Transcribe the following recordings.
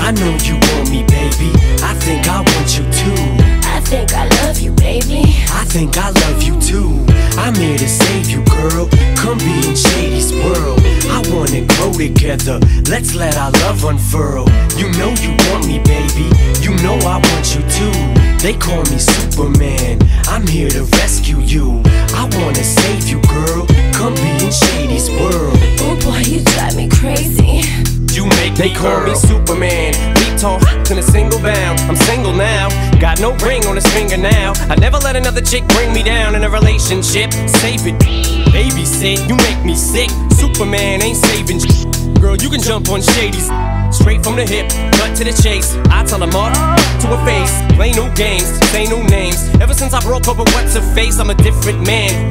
I know you want me, baby. I think I want you too. I think I love you, baby. I think I love you too. I'm here to save you, girl. Come be in Shady's world. I wanna grow together. Let's let our love unfurl. You know you want me, baby. You know I want you too. They call me Superman. I'm here to rescue you. I wanna save you, girl. Come be in Shady's world. Oh boy, you drive me crazy. You make they call me Superman. Beat tall in a single bound. I'm single now. Got no ring on his finger now. I never let another chick bring me down in a relationship. Save it, babysit. You make me sick. Superman ain't saving shit. Girl, you can jump on Shady's. Straight from the hip, cut to the chase. I tell them up to her face. Play no games, say no names. Ever since I broke up with what's her face, I'm a different man.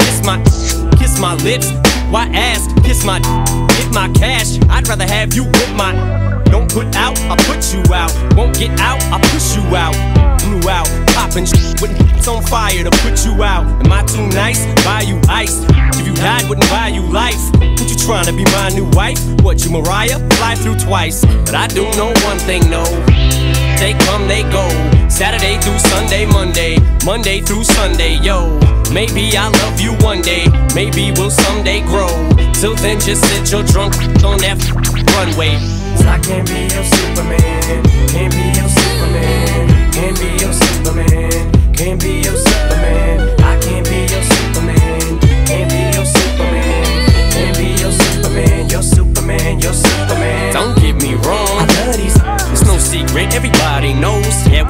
Kiss my lips. Why ask? Kiss my get my cash. I'd rather have you with my. Don't put out, I put you out. Won't get out, I push you out. Blew out, poppin' shit when it's on fire to put you out. Am I too nice? Buy you ice. If you died, wouldn't buy you life. What you trying to be my new wife? What you Mariah? Fly through twice. But I do know one thing, no. They come, they go. Saturday through Sunday, Monday through Sunday, yo. Maybe I'll love you one day. Maybe we'll someday grow. Till then, just sit your drunk on that runway. I can't be your Superman. Can't be your Superman. Can't be your Superman. Can't be your Superman. I can't be your Superman. Can't be your Superman. Can't be your Superman. You're Superman. You're Superman. Don't get me wrong, I love these. it's no secret, everybody knows. Yeah,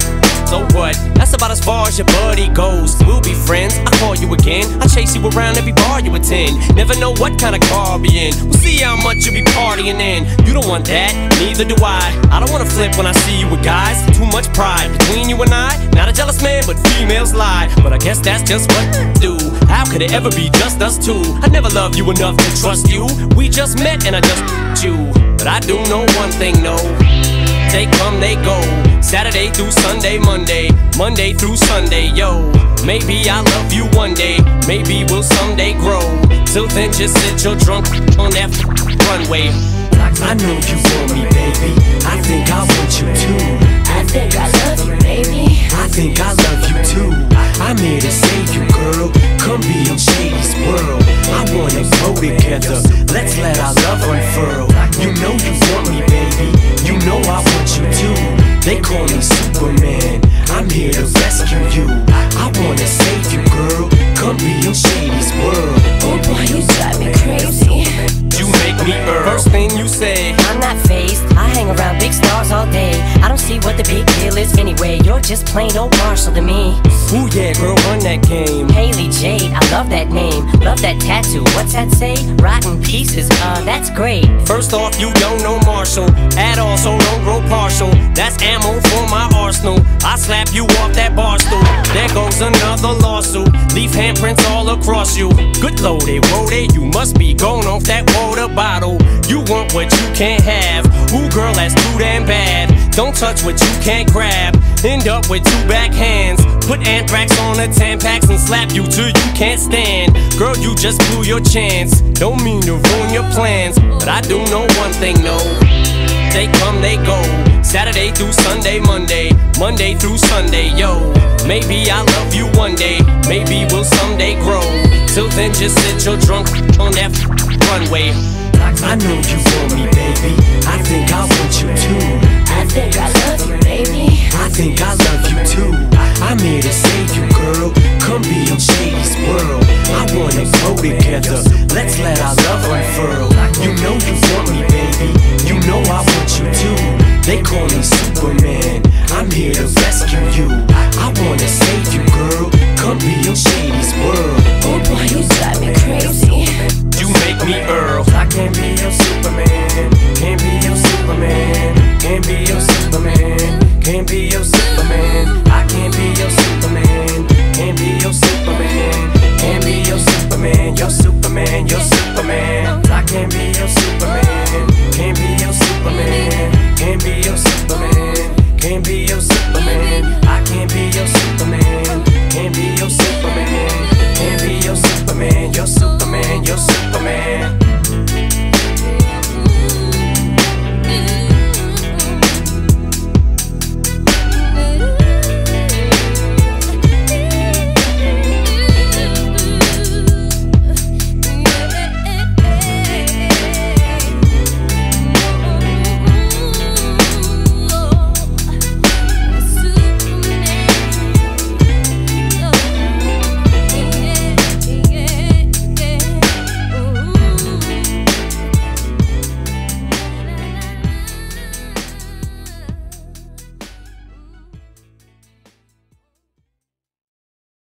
so what? That's about as far as your buddy goes. We'll be friends, I call you again. I chase you around every bar you attend. Never know what kind of car I'll be in. We'll see how much you be partying in. You don't want that, neither do I. I don't wanna flip when I see you with guys. Too much pride between you and I. Not a jealous man, but females lie. But I guess that's just what do. How could it ever be just us two? I never loved you enough to trust you. We just met and I just you. But I do know one thing, no. They come, they go. Saturday through Sunday, Monday through Sunday, yo. Maybe I'll love you one day. Maybe we'll someday grow. Till then, just sit your drunk on that runway. I know you want me, baby. I think I want you too. I think I love you, baby. I think I love you too. I'm here to save you, girl. Come be in Shady's world. I wanna grow together. Let's let our love unfurl. You know you want me, baby. You know I want you too. They call me Superman. I'm here to rescue you. I wanna save you, girl. Come be in Shady's world. Oh boy, you drive me crazy. You make me First thing you say, I'm not phased. I hang around big stars all day. I don't see what the big deal is anyway. You're just plain old Marshall to me. ooh yeah, girl, run that game. Haley Jade, I love that name. Love that tattoo. What's that say? Rotten pieces. That's great. First off, you don't know Marshall at all, so don't grow partial. That's ammo for my arsenal. I slap you off that bar stool. There goes another lawsuit. Leave handprints all across you. Good loaded, loaded. You must be going off that water bottle. You want what you can't have. Ooh, girl, that's too damn bad. Don't touch what you can't grab. End up with two backhands. Put anthrax on the Tampax and slap you till you can't stand. Girl, you just blew your chance. Don't mean to ruin your plans, but I do know one thing, no. They come, they go. Saturday through Sunday, Monday through Sunday, yo. Maybe I'll love you one day. Maybe we'll someday grow. Till then, just sit your drunk on that runway. I know you want me, baby. I think I want you too. I think I love you, baby. I think I love you too. I'm here to save you, girl. Come be in Shady's world. I wanna grow together. Let's let our love unfurl. You know you want me, baby. You know I want you too. They call me Superman. I'm here to rescue you. I wanna save you, girl. Come be in Shady's world. Oh boy, you drive me crazy. You make me Earl. I can't be your Superman. Can't be your Superman. Can't be your Superman. Can't be your Superman. I can't be your Superman. Can't be your Superman. Can't be your Superman. You're Superman. You're Superman. I can't be your Superman. Can't be your Superman. Can't be your Superman. Can't be